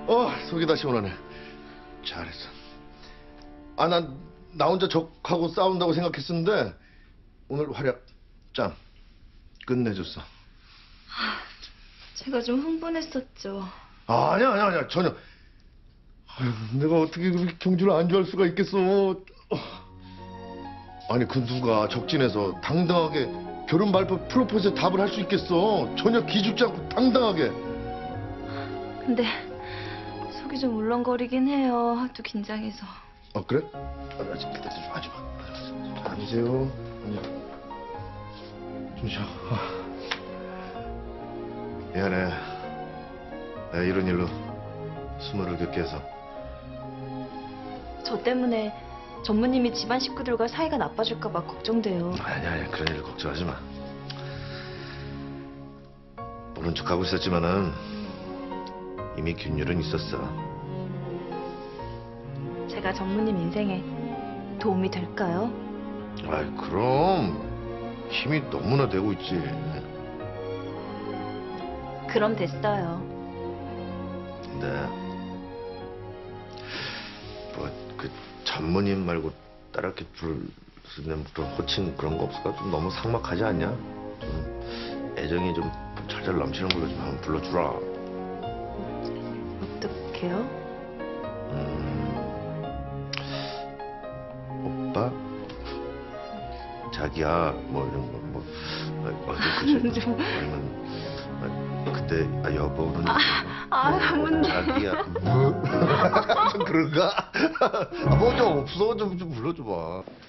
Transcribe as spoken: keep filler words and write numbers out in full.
어, 속이 다 시원하네. 잘했어. 아, 난 나 혼자 적하고 싸운다고 생각했었는데 오늘 활약 짱 끝내줬어. 제가 좀 흥분했었죠. 아, 아니야, 아니야, 아니야, 전혀. 아유, 내가 어떻게 그렇게 경주를 안 좋아할 수가 있겠어. 어. 아니, 그 누가 적진에서 당당하게 결혼 발표 프로포즈에 답을 할 수 있겠어. 전혀 기죽지 않고 당당하게. 근데 속이 좀 울렁거리긴 해요. 하도 긴장해서. 아, 그래? 아, 아직 일단 좀 하지 마. 앉으세요. 앉아. 좀 쉬어. 아. 미안해. 내가 이런 일로 수모를 겪게 해서. 저 때문에 전무님이 집안 식구들과 사이가 나빠질까 봐 걱정돼요. 아니야, 아니야. 그런 일 걱정하지 마. 모른 척하고 있었지만은 이미 균열은 있었어. 제가 전무님 인생에 도움이 될까요? 아이, 그럼 힘이 너무나 되고 있지. 그럼 됐어요. 근데 뭐 그 전무님 말고 따르게 부르는 그런 호칭 그런 거 없을까? 좀 너무 삭막하지 않냐? 좀 애정이 좀 절절 넘치는 걸로 좀 한번 불러주라. 어떡해요? 음, 오빠? 자기야, 뭐 이런 거, 뭐, 어, 그치? 좀- 아니면, 아, 그때, 아, 여보는. 아, 전무님. 자기야, 뭐? 좀 그런가? 아, 뭐 좀 없어. 좀, 좀 불러줘봐.